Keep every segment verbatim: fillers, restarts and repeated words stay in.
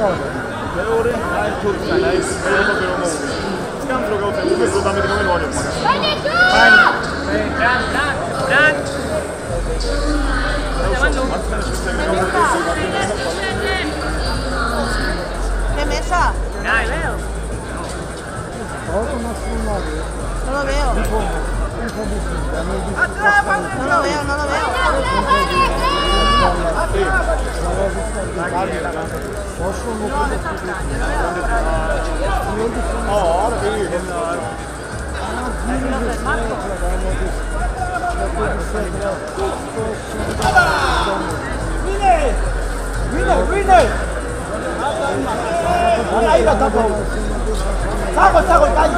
Teorii, aj Turka, aj Euromobilomu. Skam drogą te mówię, że damy tylko minionie. Fajnie! Bran, bran, bran! ¿Qué mesa? No veo. No lo veo. No lo veo, no lo veo. Winner, winner. Ahí va, tapo. Saco, saco, calle.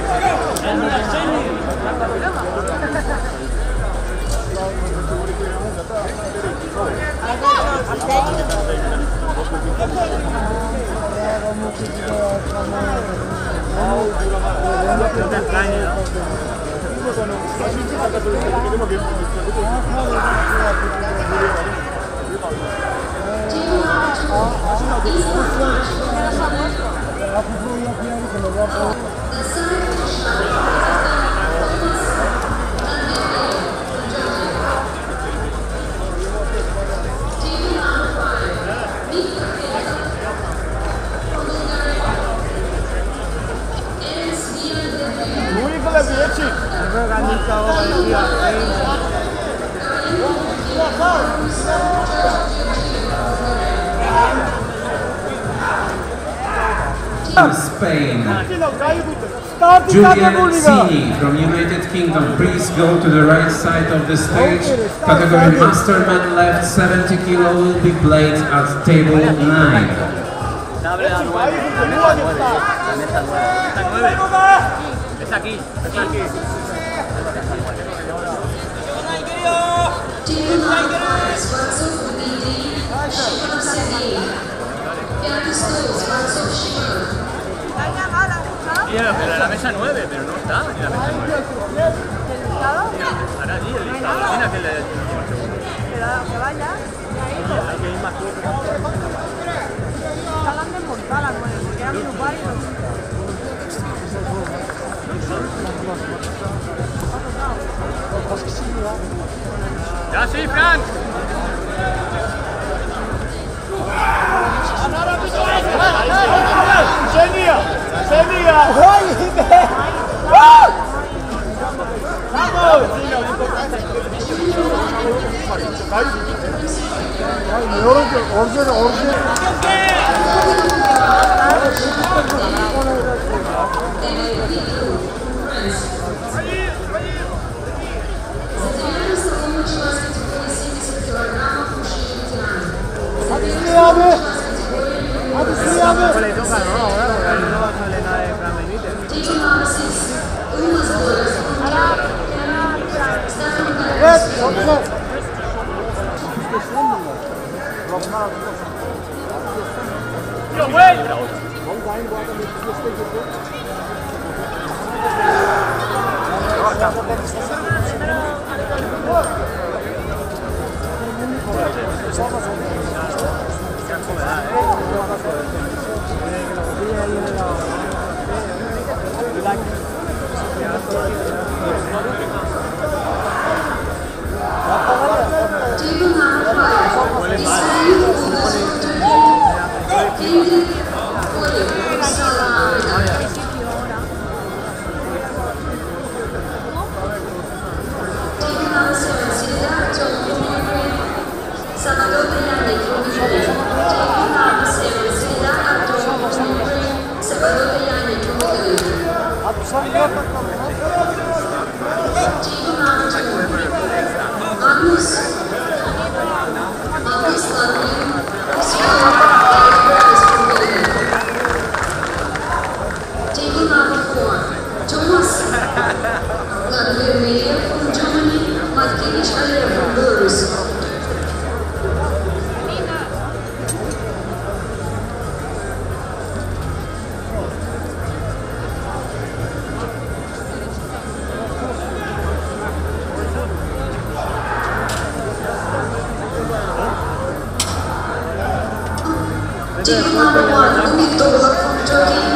Spain. Julian Cini from United Kingdom, please go to the right side of the stage. Category Masterman left seventy kilo will be played at table nine. Es aquí, es aquí. Pero la mesa nueve, pero no está en la mesa nueve. ¿El listado? Ahora sí, el listado. Mira que le Que vaya. hay que ir más corto. Estaban desmontadas las nueve, porque eran grupales y no. ¡Ya sí, Frank! ¡Genia! ¡Genia! ¡Vamos! Orijinal, orijinal. Hadi Sri abi! Hadi Sri abi! Le toca, ¿no? Ahora, porque ahí no sale nada de Fran Benítez. Evet, çok güzel. ¡Tío, güey! Table number seven, Team number one, Umit Doğan from Turkey.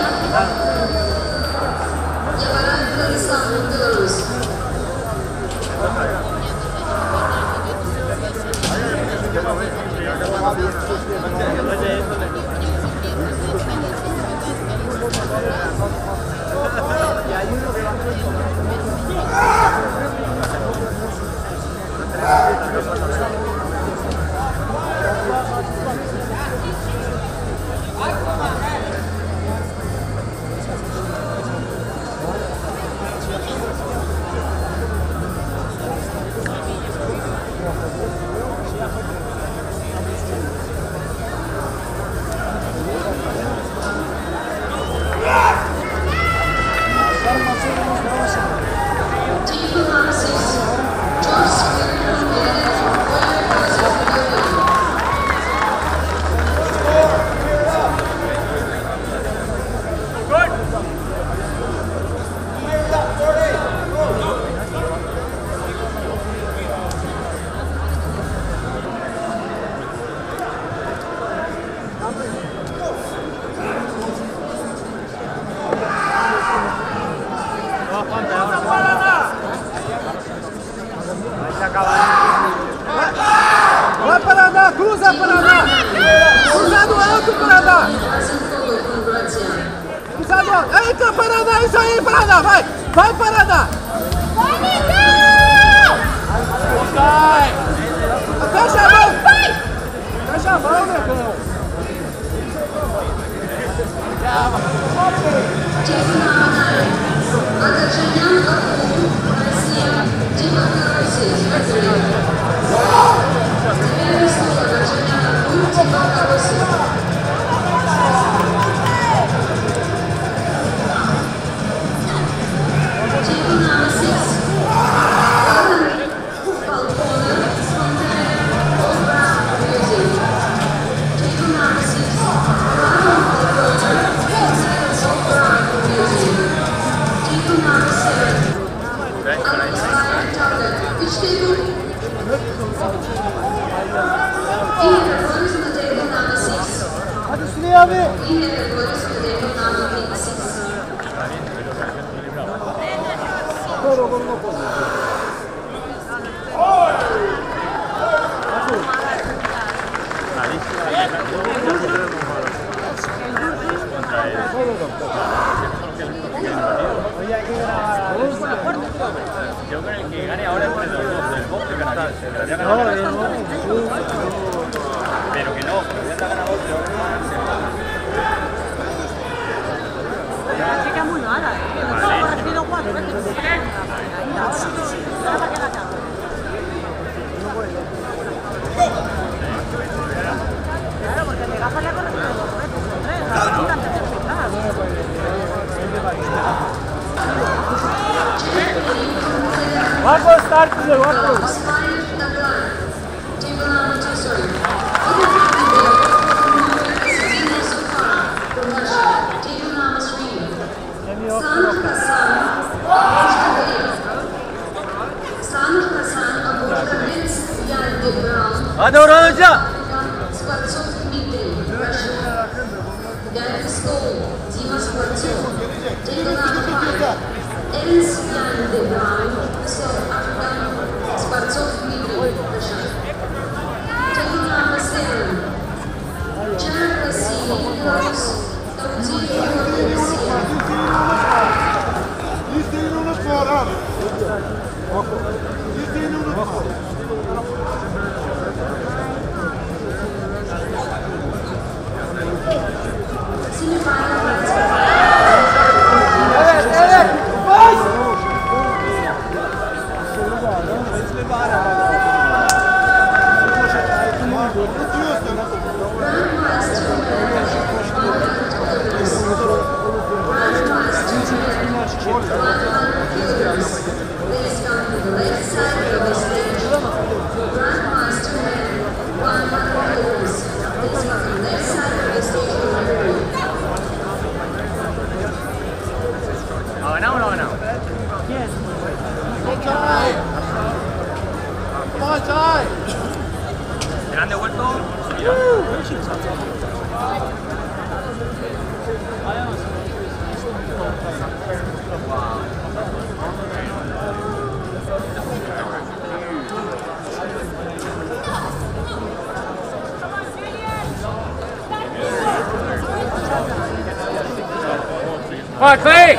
Yabaran Kırgızistan from Belarus. Vai, Paraná! Cruza, Paraná! Cruzado alto, Paraná! Cruzado alto! Eita, Paraná! Isso aí, Paraná! Vai! Vai, Paraná! Vai, Negão! Vai! Fecha a mão! Fecha a mão, Negão! Hadi Süleyman abi! Yo creo que el que gane ahora es el del box que ganaría. Pero que no, que ya ha ganado otro. La chica es muy mala, ¿eh? Nos ha corregido cuatro veces. Ahora para que la cambie. Claro, porque el Legafa le ha corregido dos veces o tres. La chica antes de empezar. Vamos, start the water! Hadi Orhan Hoca! ¿Ha ganado o no ha ganado? ¿Se la han devuelto? Mira. Come on, Clay!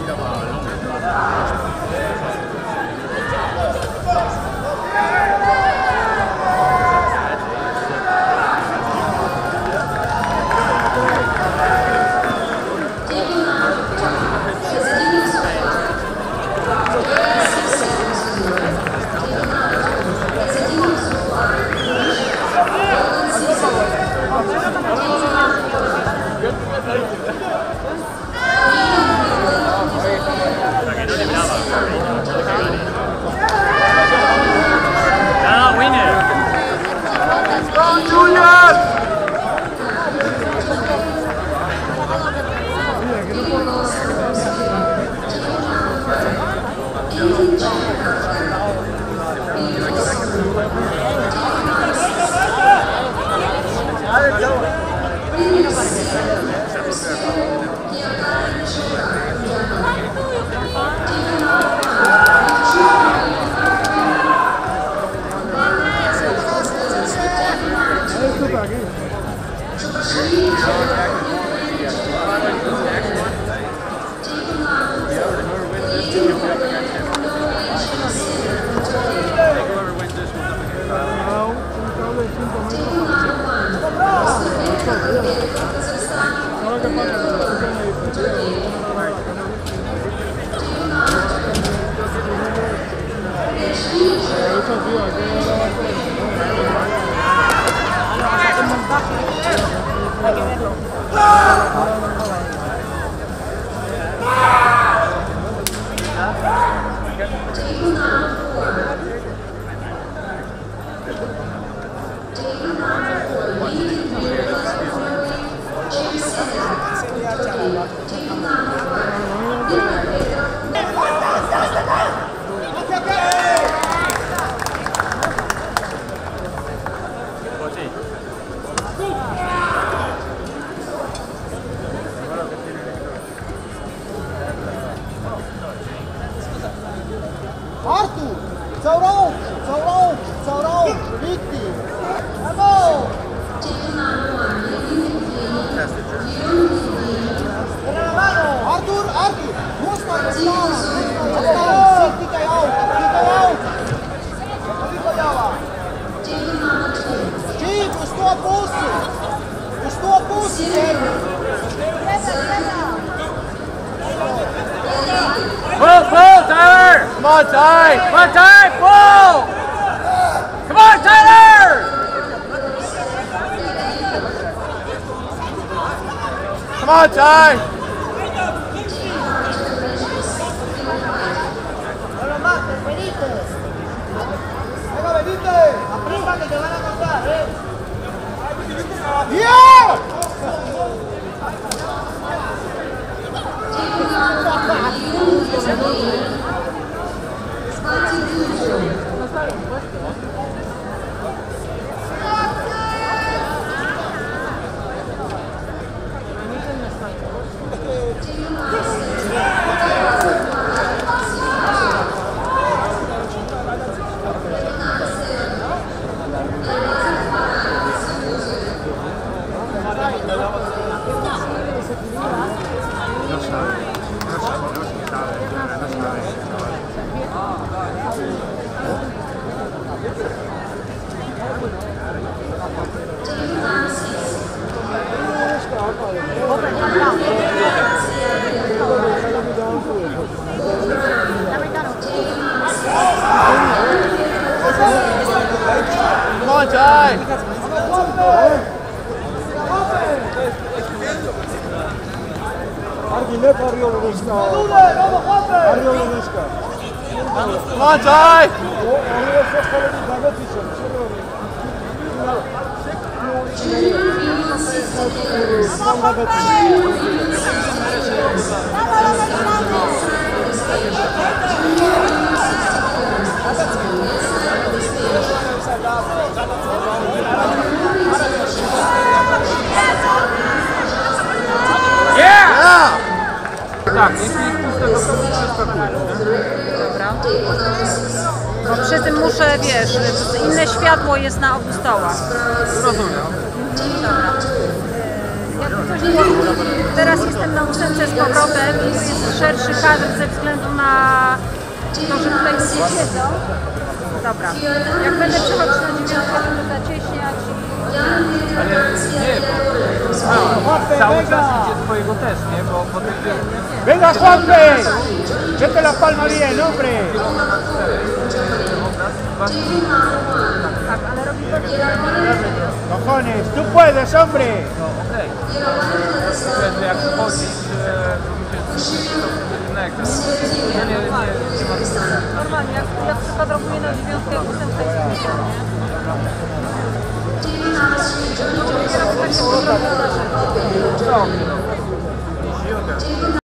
Arthur! Saurão! Saurão! Saurão! Vicky! Vamos! Arthur! Arthur! Mostra! Mostra! Fica out! Fica out! Fica out! Chico, estou a pulso! Estou a pulso, Chico! Pull, pull, Tyler! Come on, Ty! Come on, Ty! Pull! Come on, Tyler! Come on, Ty! Venga, Benítez, aprieta que te van a contar, eh. ¡Yeah! Come on, Ty! Come on, Ty! Yes! Dobra. Bo przy tym muszę, wiesz, inne światło jest na obu stołach. Rozumiem. Dobra. Jakby coś było, teraz jestem na ósemce z powrotem i tu jest szerszy kadr ze względu na to, że tutaj ludzie siedzą. Dobra. Jak będę przechodzić na dziewiątkę, będę zacieśniać i... Ale nie, bo cały czas idzie twojego też, nie? Bo po tych Venga, Juanpe! Vete la palma bien, hombre! Tak, ale robi to Cojones, tú puedes, hombre! no okej. Okay. Jak chodzi, że robicie innego. Ja nie, nie, nie ma normalnie, jak, jak przykładowo na dziewiątkę, jak ósemkę jest nie? co?